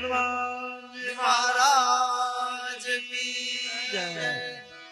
हनुमान जी महाराज की जय।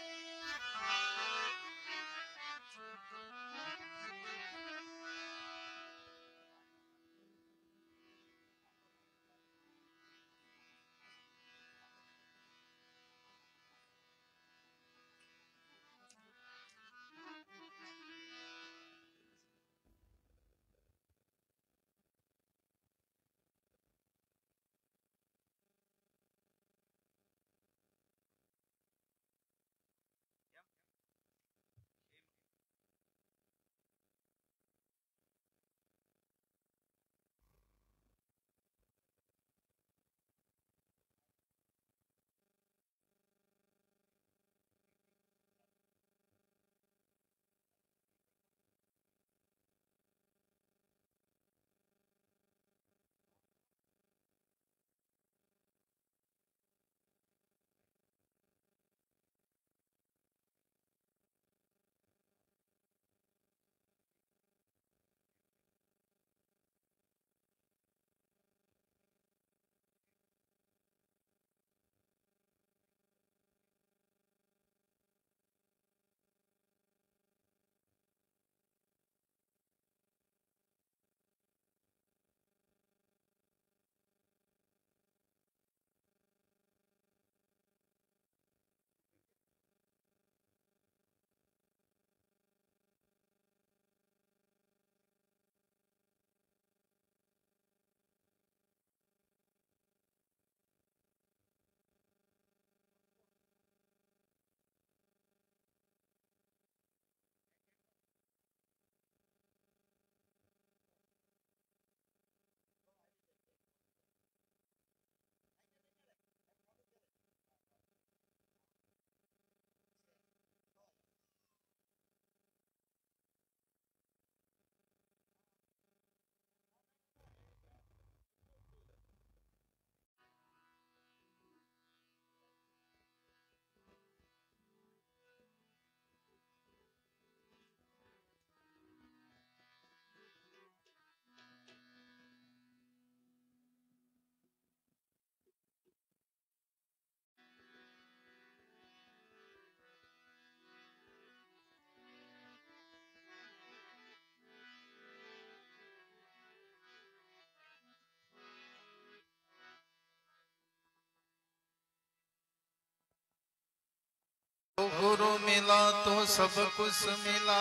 गुरु मिला तो सब कुछ मिला,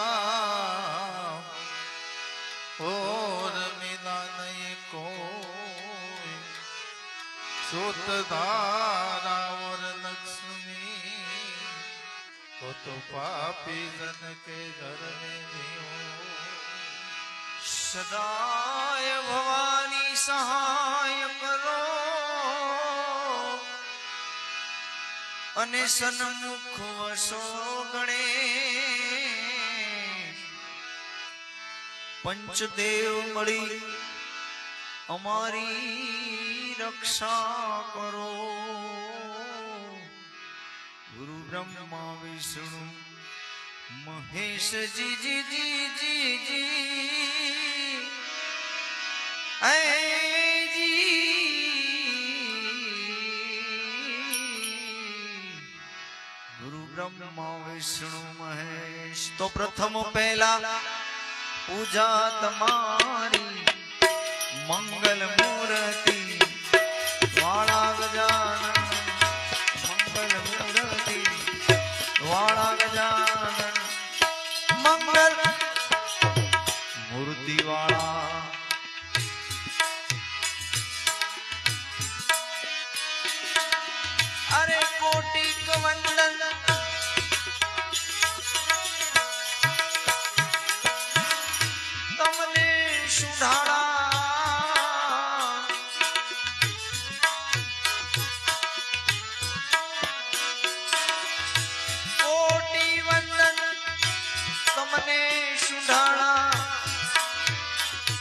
और मिला नहीं कोई। सूतधारा और लक्ष्मी तो पापी जन के घर में भी हो। सदाय भवानी सहाय करो, અને સન્મુખ વસો ગણેશ। પંચદેવ મળી અમારી રક્ષા કરો। ગુરુ બ્રહ્મા વિષ્ણુ મહેશ જી જી જી જી જી ब्रह्मा विष्णु महेश। तो प्रथम पहला पूजा तमारी मंगल मूर्ति वाला गजानन। मंगल मूर्ति वाला गजानन, मंगल मूर्ति वाला। अरे कोटि वंदन सुधारा। कोटि वंदन तमने सुधारा।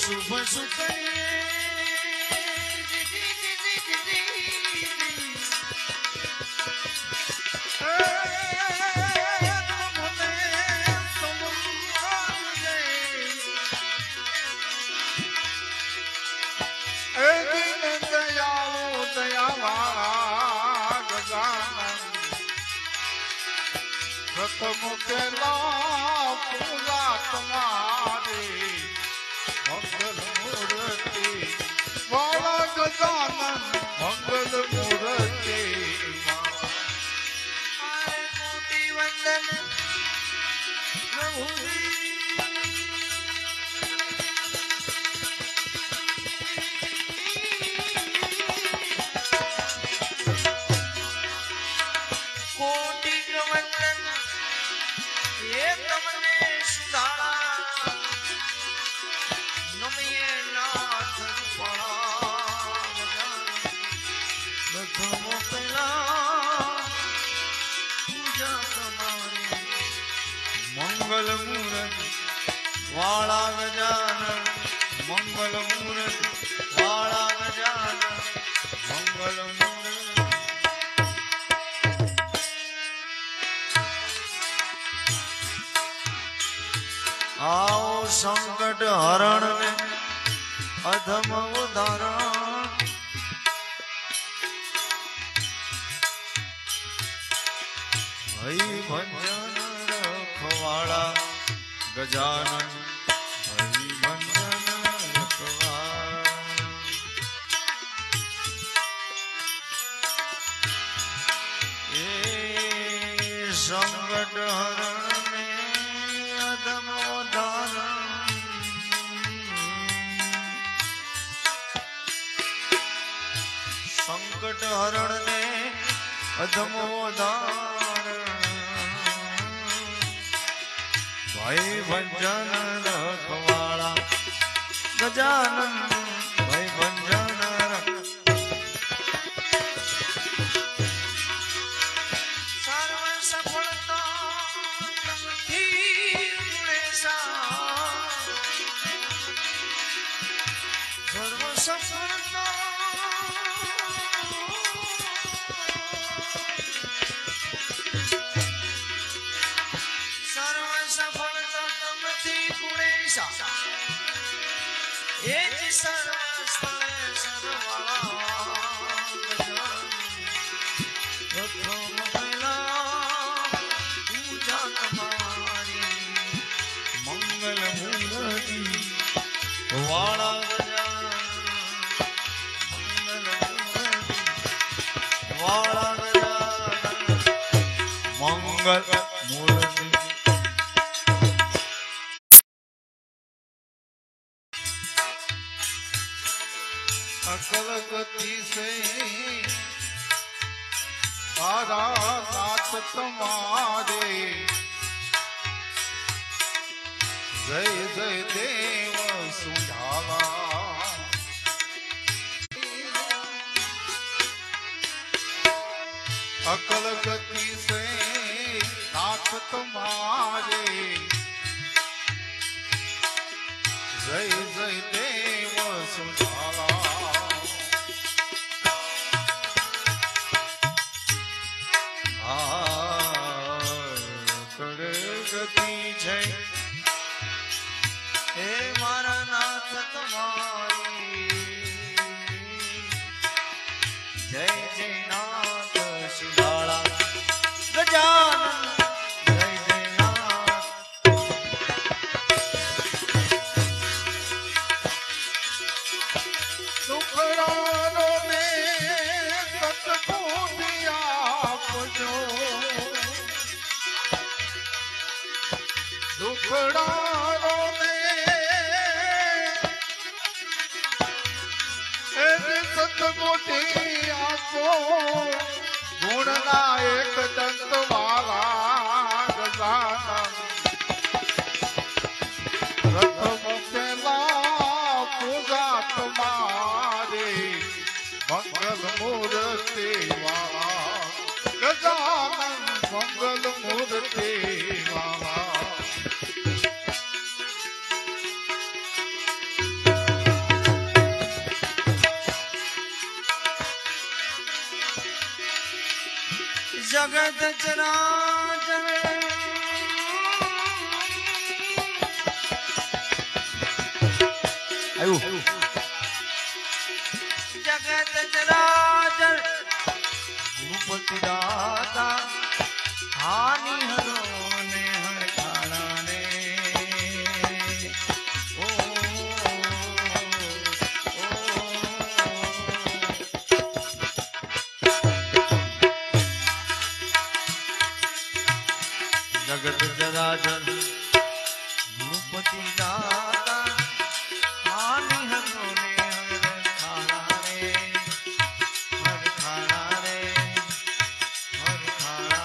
શુભ સુખડીએ प्रथम पेला पूजा तुम्हारी मंगल मूर्ति वाला गजानन मंगल मूर्ति कोटि वंदन प्रभु मंगल मूर्ति वाला गजानन मंगल मूर्ति वाला गजानन मंगल मूर्ति आओ संकट हरण ने अधम उदाहरण भई भंजन रखवाड़ा गजानन भई भंजन रखवाड़ा ए संकट हरण ने अधम उदाहरण संकट हरण ने अधम उदाहरण भाई भंजन रखवाड़ा गजानन भाई भंजन सर्व सफलता तमथी गुणेशा सर्व सफलता मंगल मूर्ति वाला मंगल मूर्ति वाला मंगल मूर्ति अकल गति से सारा नाथ तुम्हारे जय जय देव सुझावा अकल गति से नाथ तुम्हारे जय जय देव सुझावा गति जय हे मारा नाथ तुम्हारी जय जय नाथ सुधाड़ा गजानन जय जय नाथ सुखरानो ने सतगुण दिया पुजो दुखड़ारो ने सतगुण आपो गुण नायक दंत वाला गजानन प्रथम पेला पूजा तुम्हारे मंगल मूर्ति वाला गजानन मंगल मूर्ति वाला जगत चराचर जगत चराचर भूपति दाता हानि हरो ने हरखाड़ा ने जगत जराचर भूपति दाता हानि हरो ने हरखाड़ा रे हरखाड़ा रे हरखाड़ा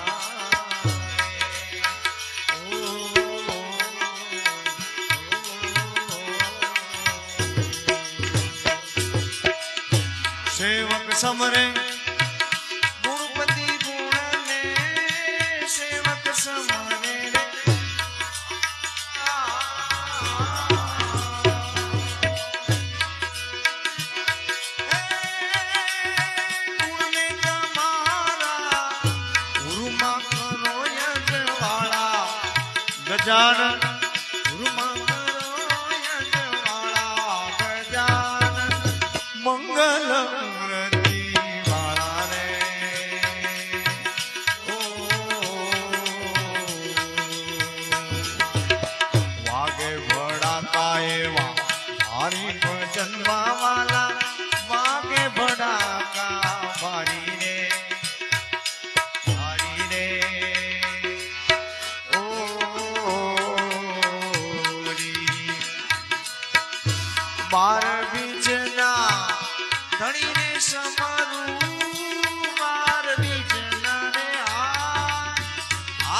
सेवक समरे गुणपति गुण ने सेवक समरे रे गुण में तुम्हारा उर्मा करो यजवाड़ा गजानन उर्मा करो यजवाड़ा गजानन मंगल मूर्ति वाला रे ओ वागे बड़ा काएवा भारी भजनवा वाला वागे बड़ा का भारी रे ओ री बार बीजना धनी ने समारू बार बीजना रे आ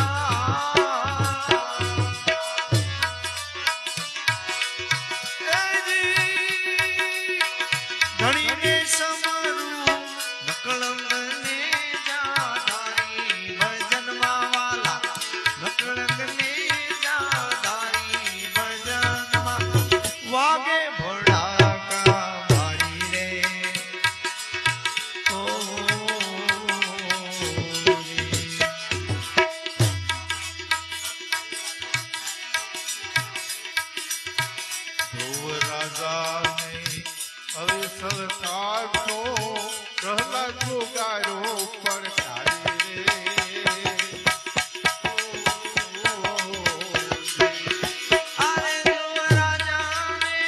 धनी ने समारू नकलंग ने जाधारी भजनवा वाला नकलंग ने जाधारी भजनवा वागे भड़ा का भारी रे ओ ध्रुव राजा ने अवसर काढो प्रहलाद जोगारो परकारी रे अरे ध्रुव राजा ने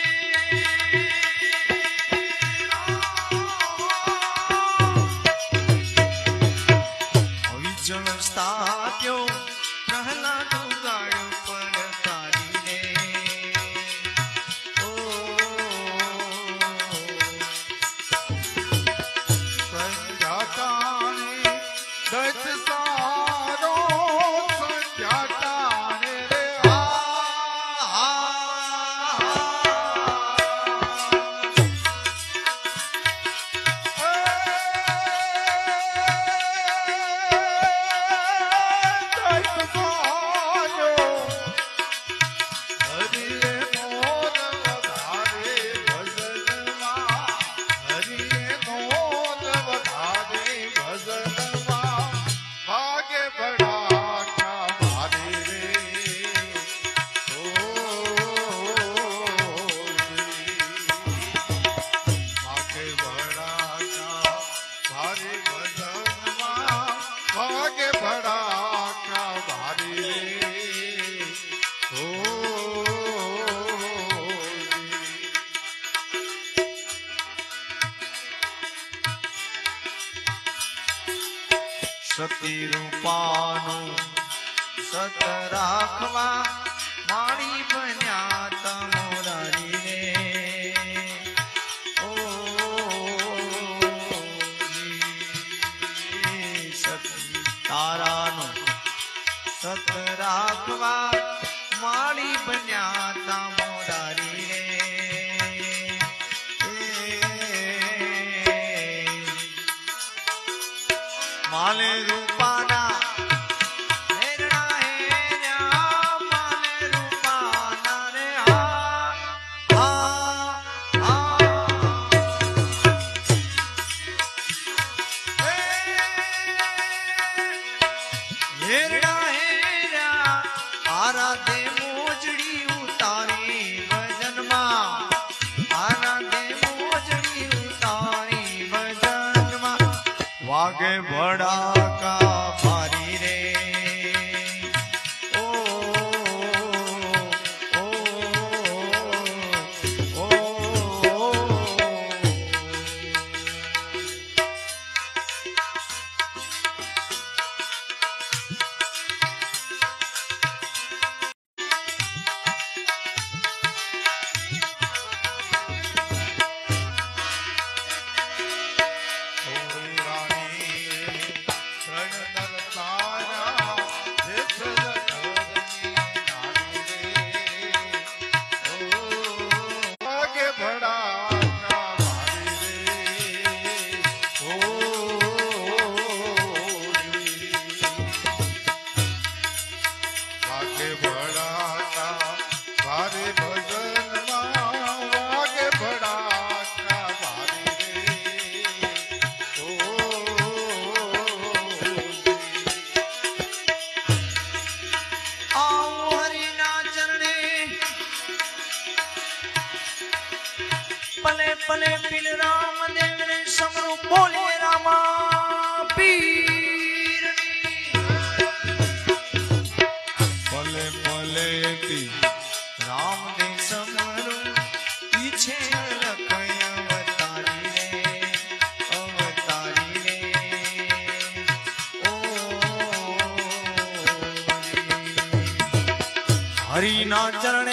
अविचल स्थाप्यो प्रहलाद गायो परकारी रे ओ संध्याताने दस सारो संध्याताने रे સતી રૂપાનું સત રાખવા મારી બન્યા તમોરારી રે ઓ સતી તારાનું સત રાખવા મારી બન્યા તમોરારી રે माले रूपाना हेरणा हेरा माले रूपाना रे हा ભડાકા ભારી રે ઓ ઓ ઓ पले पिल राम देव ने समरू बोले रामा पीर पले पले पी राम ने समरू पीछे लखय अवतारी रे ओ हरि ना चरणे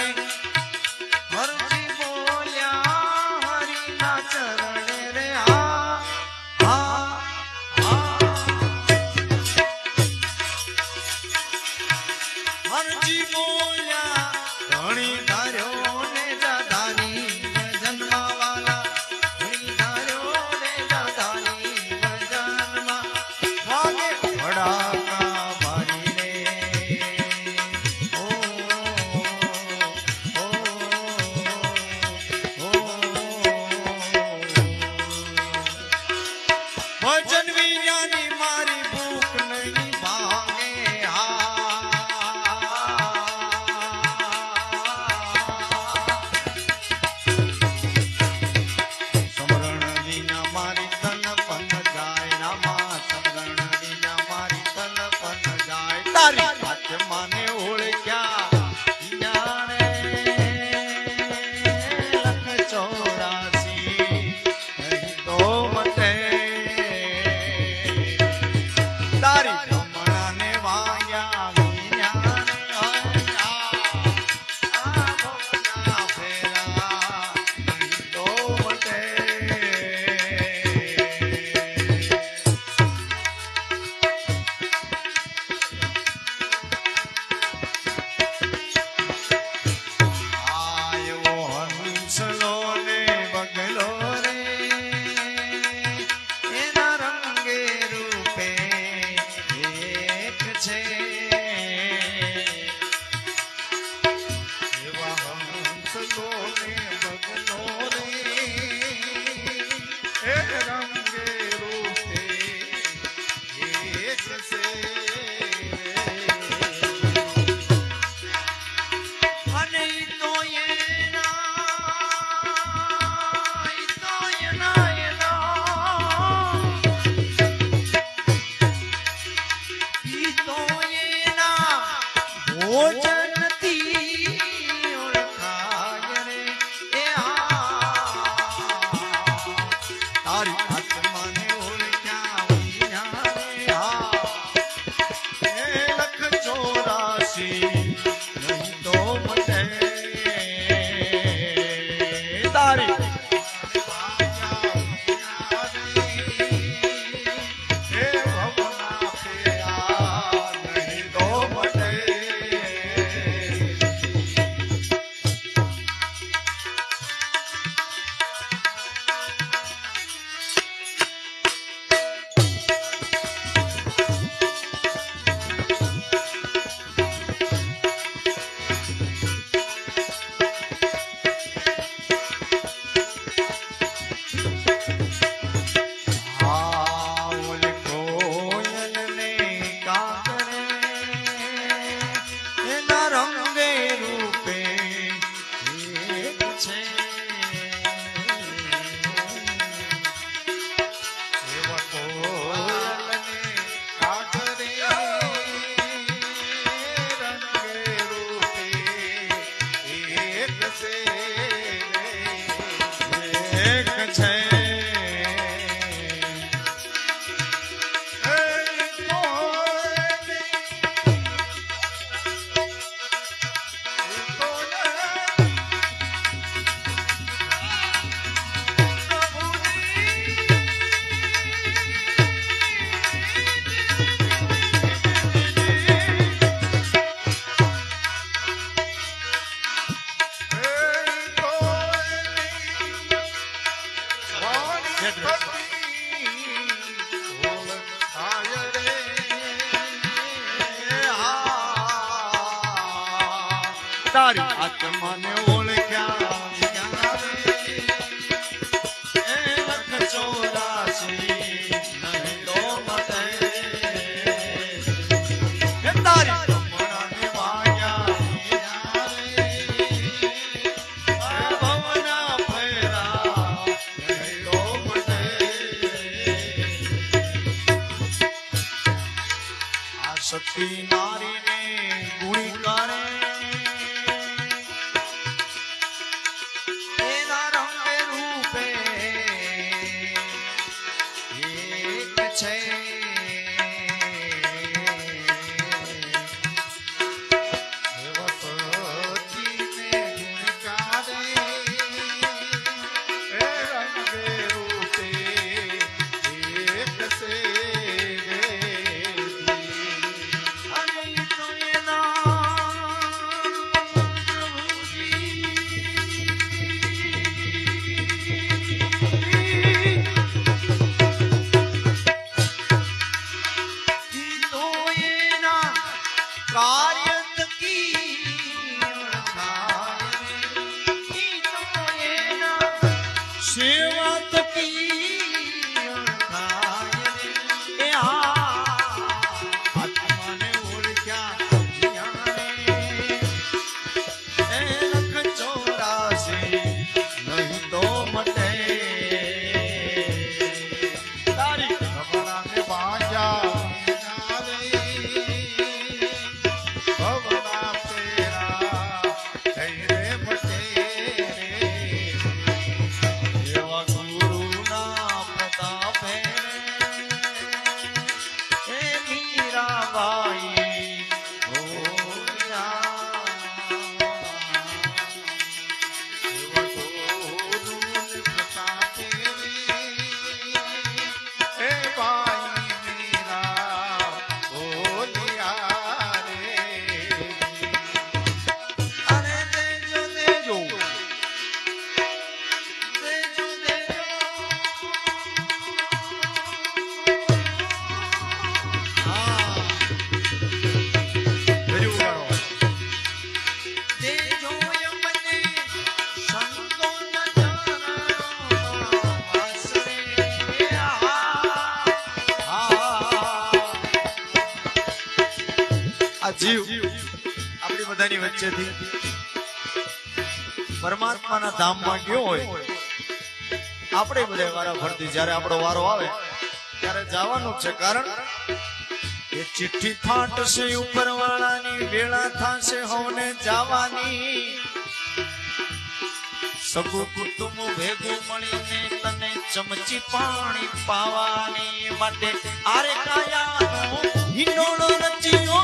છે તારી આત્માને ઓળખ્યા એ લખ 84 નહીં તો મતે એ તારી ભમણાને વાયા ભવના ફેરા નહીં તો મતે આ સતી નારીને ગુણી કરે જીવ આપણી બધાની વચ્ચેથી પરમાત્માના ધામમાં ગયો હોય આપણે બધા વારા ફરતી જ્યારે આપણો વારો આવે ત્યારે જવાનું છે કારણ એ ચિઠ્ઠી ફાટશે ઉપરવાળાની વેળા થશે હોને જવાની સગું કુટુંબ ભેગું મળીને તને ચમચી પાણી પાવાની માટે આરે કાયાનો હિંડોળો રચ્યો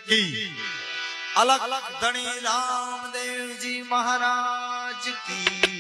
अलग धनी रामदेव जी महाराज की।